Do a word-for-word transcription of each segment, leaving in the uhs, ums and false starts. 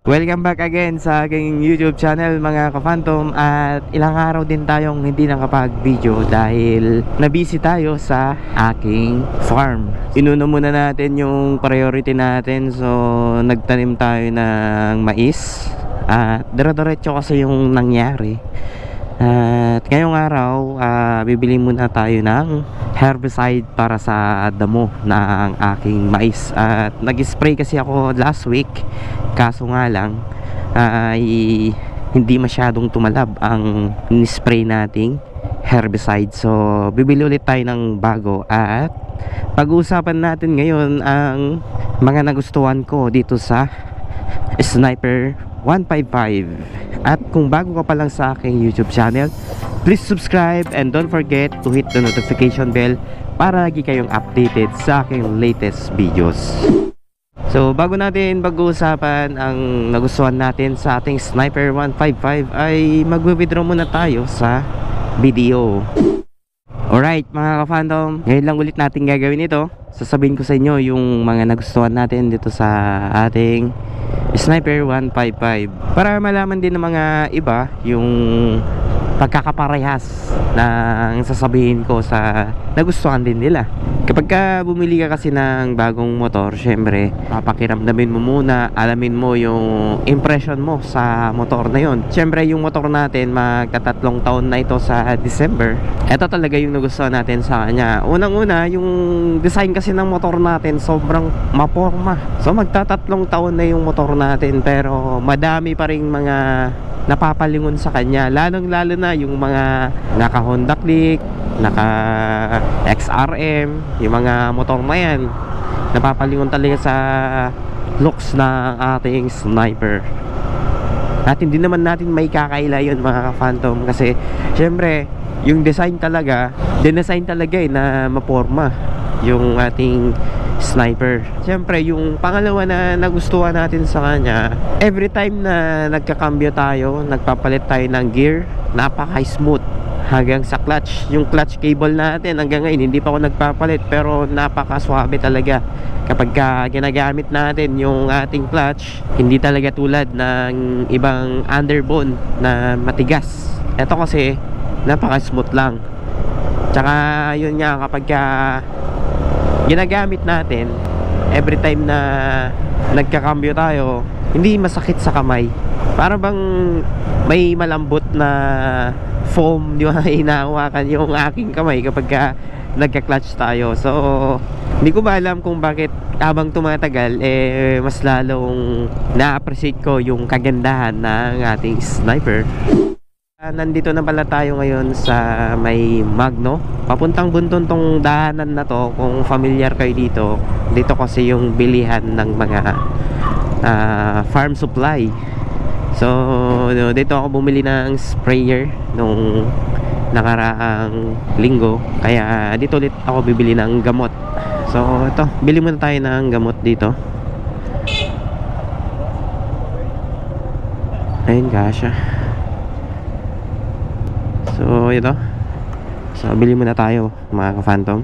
Welcome back again sa aking YouTube channel mga ka-Phantom. At ilang araw din tayong hindi nakapag-video dahil nabisi tayo sa aking farm. Inuna muna natin yung priority natin. So nagtanim tayo ng mais. At dire-diretso kasi yung nangyari. At ngayong araw uh, bibili muna tayo ng herbicide para sa damo ng aking mais. At nag-spray kasi ako last week, kaso nga lang ay uh, hindi masyadong tumalab ang ni-spray nating herbicide. So bibili ulit tayo ng bago at pag-uusapan natin ngayon ang mga nagustuhan ko dito sa Sniper one fifty-five. At kung bago ka pa lang sa aking YouTube channel, please subscribe and don't forget to hit the notification bell para lagi kayong updated sa aking latest videos. So bago natin pag-uusapan ang nagustuhan natin sa ating Sniper one fifty-five ay mag-withdraw muna tayo sa video. Alright mga ka-Phantom, ngayon lang ulit natin gagawin ito. Sasabihin ko sa inyo yung mga nagustuhan natin dito sa ating Sniper one fifty-five para malaman din ng mga iba yung pagkakaparehas ng sasabihin ko sa nagustuhan din nila. Kapag ka bumili ka kasi ng bagong motor, syempre papakiramdamin mo muna, alamin mo yung impression mo sa motor na yon. Syempre yung motor natin magtatatlong taon na ito sa December. Ito talaga yung nagustuhan natin sa kanya. Unang-una, yung design kasi ng motor natin sobrang maporma. So magtatatlong taon na yung motor natin pero madami pa ring mga napapalingon sa kanya, lalong lalo na yung mga naka Honda Click, naka X R M, yung mga motor na yan napapalingon talaga sa looks ng ating Sniper. At hindi naman natin may kakaila yun mga ka-Phantom, kasi syempre yung design talaga, dinesign talaga eh na maporma yung ating Sniper. Siyempre yung pangalawa na nagustuhan natin sa kanya, every time na nagkakambyo tayo, nagpapalit tayo ng gear, napaka-smooth hanggang sa clutch. Yung clutch cable natin hanggang ngayon hindi pa ako nagpapalit, pero napaka-swabe talaga kapag ka ginagamit natin yung ating clutch. Hindi talaga tulad ng ibang underbone na matigas. Ito kasi napaka-smooth lang. Tsaka yun nga, kapag ka ginagamit natin, every time na nagkakambyo tayo, hindi masakit sa kamay. Para bang may malambot na foam, di ba, hinahawakan yung aking kamay kapag ka nagka-clutch tayo. So hindi ko ba alam kung bakit habang tumatagal eh mas lalong na-appreciate ko yung kagandahan ng ating Sniper. Uh, nandito na pala tayo ngayon sa may Magno. Papuntang Bunton tong daanan na to. Kung familiar kayo dito, dito kasi yung bilihan ng mga uh, farm supply. So dito ako bumili ng sprayer nung nakaraang linggo, kaya dito ulit ako bibili ng gamot. So ito, bili muna tayo ng gamot dito. Ayun, kasya. So ito, so bili muna tayo mga ka-Phantom.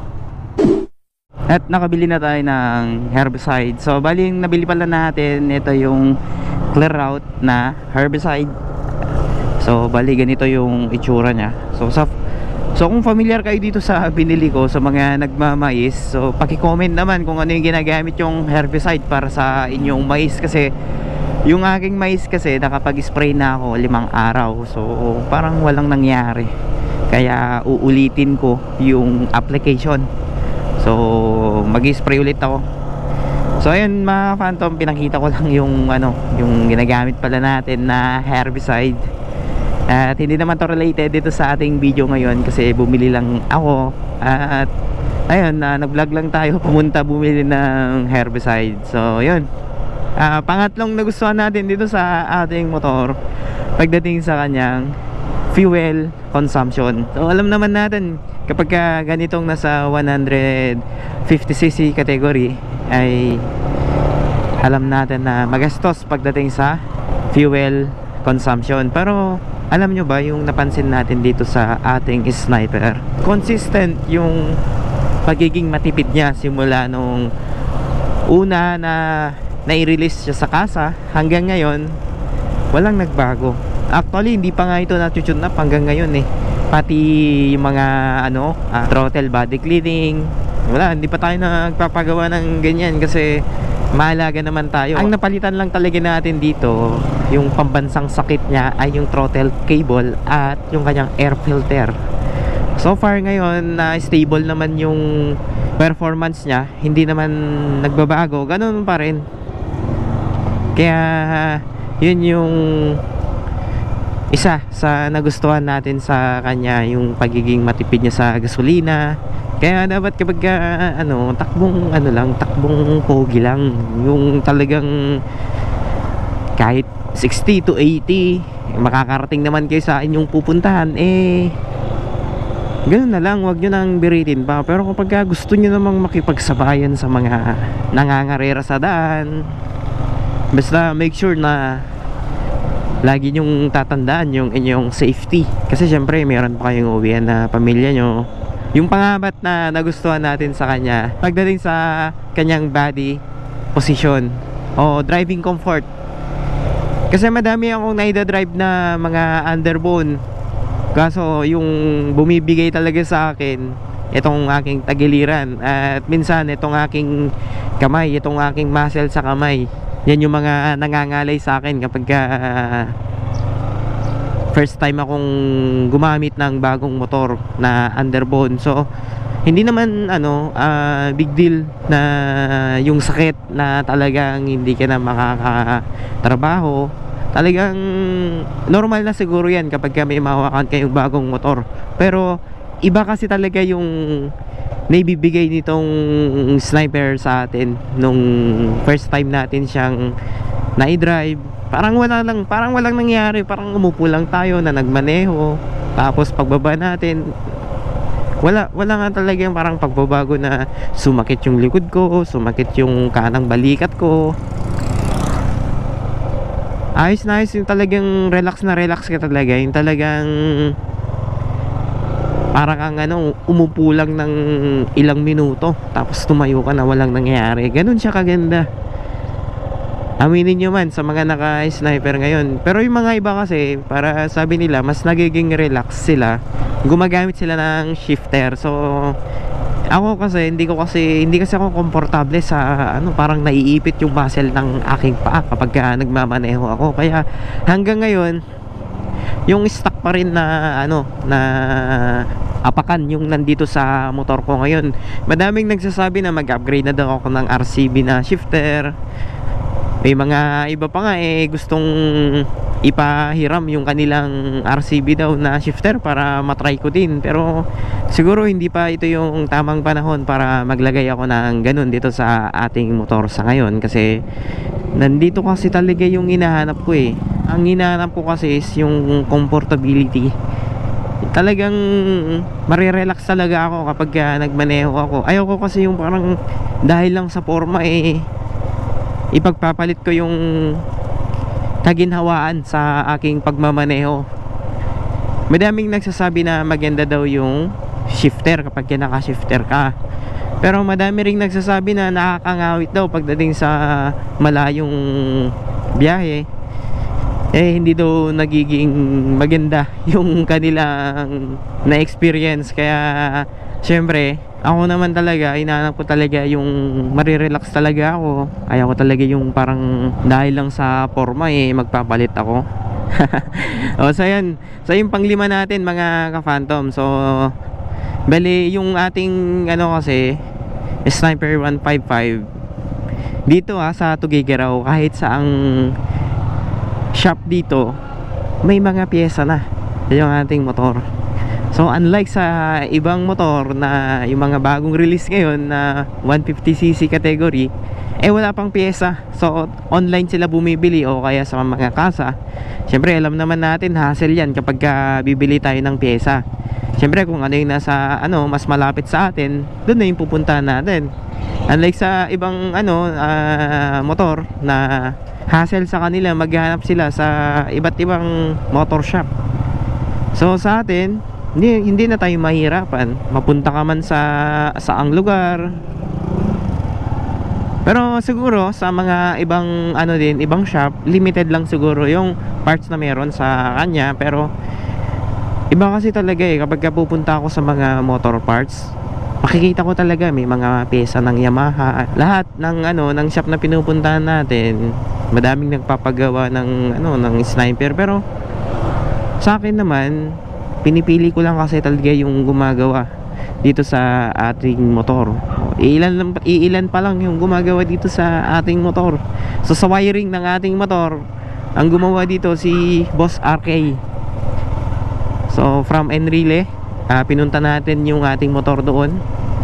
At nakabili na tayo ng herbicide. So bali yung nabili pala natin, ito yung Clear Out na herbicide. So bali ganito yung itsura nya. So sa So kung familiar kayo dito sa binili ko, sa mga nagmamais, so paki-comment naman kung ano yung ginagamit yung herbicide para sa inyong mais. Kasi yung aking mais kasi nakapag-spray na ako limang araw, so parang walang nangyari, kaya uulitin ko yung application. So mag-spray ulit ako. So ayun mga Phantom, pinakita ko lang yung ano, yung ginagamit pala natin na herbicide. At hindi naman to related dito sa ating video ngayon kasi bumili lang ako. At ayun, uh, nag-vlog lang tayo, pumunta bumili ng herbicide. So yun, Uh, pangatlong nagustuhan natin dito sa ating motor pagdating sa kanyang fuel consumption. So alam naman natin kapag ka ganitong nasa one fifty c c category ay alam natin na magastos pagdating sa fuel consumption. Pero alam nyo ba yung napansin natin dito sa ating Sniper, consistent yung pagiging matipid niya simula nung una na nai-release siya sa kasa, hanggang ngayon walang nagbago. Actually hindi pa nga ito na-tune up hanggang ngayon eh. Pati yung mga ano uh, throttle body cleaning, wala, hindi pa tayo nagpapagawa ng ganyan kasi mahalaga naman tayo. Ang napalitan lang talaga natin dito, yung pambansang sakit niya ay yung throttle cable at yung kanyang air filter. So far ngayon na uh, stable naman yung performance niya, hindi naman nagbabago, ganun pa rin. Kaya yun yung isa sa nagustuhan natin sa kanya, yung pagiging matipid niya sa gasolina. Kaya dapat kapag uh, ano, takbong ano lang, takbong pogi lang, yung talagang kahit sixty to eighty makakarating naman kayo sa inyong pupuntahan, eh ganun na lang, wag nyo nang biritin pa. Pero kapag gusto nyo namang makipagsabayan sa mga nangangarera sa daan, basta make sure na lagi nyong tatandaan yung inyong safety. Kasi syempre meron pa kayong uwian na pamilya nyo. Yung pangabat na nagustuhan natin sa kanya pagdating sa kanyang body position o driving comfort. Kasi madami akong naida-drive na mga underbone, kaso yung bumibigay talaga sa akin itong aking tagiliran, at minsan itong aking kamay, itong aking muscle sa kamay. Yan yung mga nangangalay sa akin kapag uh, first time akong gumamit ng bagong motor na underbone. So hindi naman ano uh, big deal na yung sakit na talagang hindi ka na makakatrabaho. Talagang normal na siguro yan kapag may mahawakan kayong bagong motor. Pero iba kasi talaga yung naibibigay nitong Sniper sa atin nung first time natin siyang na-drive. Parang wala lang, parang walang nangyari, parang umupo lang tayo na nagmaneho. Tapos pagbaba natin, wala wala nga talaga yung parang pagbabago na sumakit yung likod ko, sumakit yung kanang balikat ko. Ayos na ayos, yung talagang relax na relax ka talaga, yung talagang parang ang ano, umupo lang ng ilang minuto tapos tumayo ka na walang nangyayari. Ganun siya kaganda. Aminin nyo man sa mga naka-Sniper ngayon. Pero yung mga iba kasi, para sabi nila mas nagiging relax sila, gumagamit sila ng shifter. So ako kasi hindi ko kasi hindi kasi ako komportable sa ano, parang naiipit yung muscle ng aking paa kapag uh, nagmamaneho ako. Kaya hanggang ngayon yung stock pa rin na ano na apakan yung nandito sa motor ko ngayon. Madaming nagsasabi na mag-upgrade na daw ako ng R C B na shifter. May mga iba pa nga eh gustong ipahiram yung kanilang R C B daw na shifter para matry ko din. Pero siguro hindi pa ito yung tamang panahon para maglagay ako ng ganun dito sa ating motor sa ngayon. Kasi nandito kasi talaga yung hinahanap ko eh. Ang hinahanap ko kasi is yung comfortability. Talagang marirelax talaga ako kapag uh, nagmaneho ako. Ayoko kasi yung parang dahil lang sa forma eh ipagpapalit ko yung kaginhawaan sa aking pagmamaneho. Madaming nagsasabi na maganda daw yung shifter kapag naka-shifter ka. Pero madami ring nagsasabi na nakakangawit daw pagdating sa malayong biyahe. Eh hindi daw nagiging maganda yung kanilang na-experience. Kaya syempre ako naman talaga, inaanap ko talaga yung marirelax talaga ako. Ayaw ko talaga yung parang dahil lang sa forma eh magpapalit ako. O so yan, so yung panglima natin mga ka-Phantom. So bali yung ating ano kasi Sniper one fifty-five dito ah sa Tuguegarao, kahit saang shop dito may mga pyesa na yung ating motor. So unlike sa ibang motor na yung mga bagong release ngayon na one fifty c c category, eh wala pang pyesa. So online sila bumibili o kaya sa mga kasa. Siyempre alam naman natin hassle yan kapag uh, bibili tayo ng pyesa. Siyempre kung ano yung nasa ano mas malapit sa atin, doon na yung pupuntahan natin. Unlike sa ibang ano uh, motor na hassle sa kanila, maghahanap sila sa iba't ibang motor shop. So sa atin hindi, hindi na tayo mahirapan. Mapunta ka man sa saang lugar, Pero siguro sa mga ibang ano din, ibang shop, limited lang siguro yung parts na meron sa kanya. Pero iba kasi talaga eh, kapag pupunta ako sa mga motor parts, makikita ko talaga may mga pyesa ng Yamaha. Lahat ng ano ng shop na pinupuntahan natin, madaming nagpapagawa ng ano ng sniper. Pero sa akin naman, pinipili ko lang kasi talaga yung gumagawa dito sa ating motor. Iilan, iilan pa lang yung gumagawa dito sa ating motor. So sa wiring ng ating motor, ang gumawa dito si Boss R K. So from Enrile, uh, pinunta natin yung ating motor doon.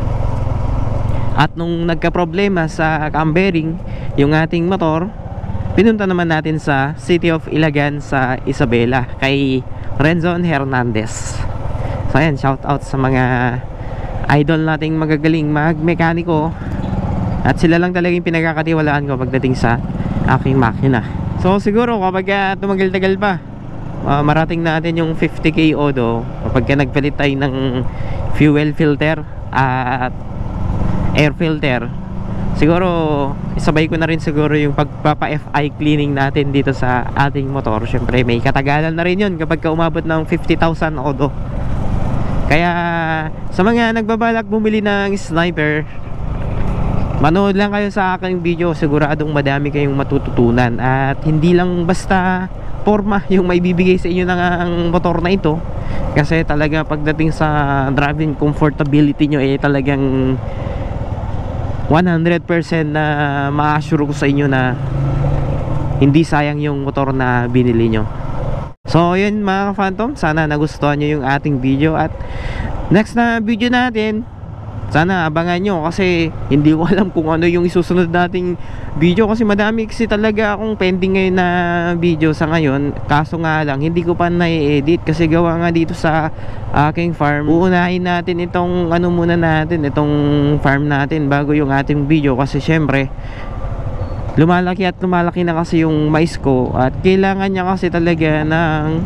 At nung nagka-problema sa cam bearing yung ating motor, pinunta naman natin sa City of Ilagan sa Isabela kay Renzon Hernandez. So ayan, shout out sa mga idol nating magagaling mag-mekaniko. At sila lang talaga yung pinagkakatiwalaan ko pagdating sa aking makina. So siguro kapag uh, tumagal-tagal pa, uh, marating natin yung fifty K odo kapag ka nagpalit tayo ng fuel filter at air filter, siguro isabay ko na rin siguro yung pagpapa-F I cleaning natin dito sa ating motor. Syempre may katagalan na rin yun kapag ka umabot ng fifty thousand odo. Kaya sa mga nagbabalak bumili ng sniper, manood lang kayo sa aking video. Siguradong madami kayong matututunan. At hindi lang basta forma yung may bibigay sa inyo ng motor na ito. Kasi talaga pagdating sa driving comfortability nyo, eh talagang one hundred percent na ma-assure ko sa inyo na hindi sayang yung motor na binili nyo. So yun mga ka-Phantom, sana nagustuhan nyo yung ating video. At next na video natin, sana abangan nyo kasi hindi ko alam kung ano yung isusunod nating video. Kasi madami kasi talaga akong pending ngayon na video sa ngayon. Kaso nga lang, hindi ko pa na-edit kasi gawa nga dito sa aking farm. Uunahin natin itong ano muna natin, itong farm natin bago yung ating video. Kasi syempre lumalaki at lumalaki na kasi yung mais ko. At kailangan niya kasi talaga ng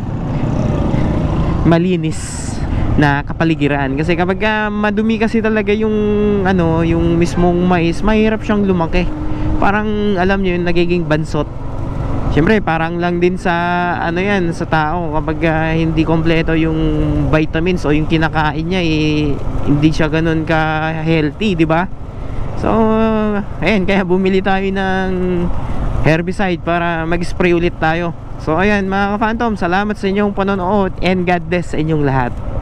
malinis na kapaligiran. Kasi kapag uh, madumi kasi talaga yung ano, yung mismong mais, mahirap siyang lumaki. Parang alam niyo yung nagiging bansot. Siyempre parang lang din sa ano yan, sa tao. Kapag uh, hindi kompleto yung vitamins o yung kinakain niya, eh, hindi siya ganun ka healthy, di ba? So ayan, kaya bumili tayo ng herbicide para mag-spray ulit tayo. So ayan mga ka-Phantom, salamat sa inyong panonood and God bless sa inyong lahat.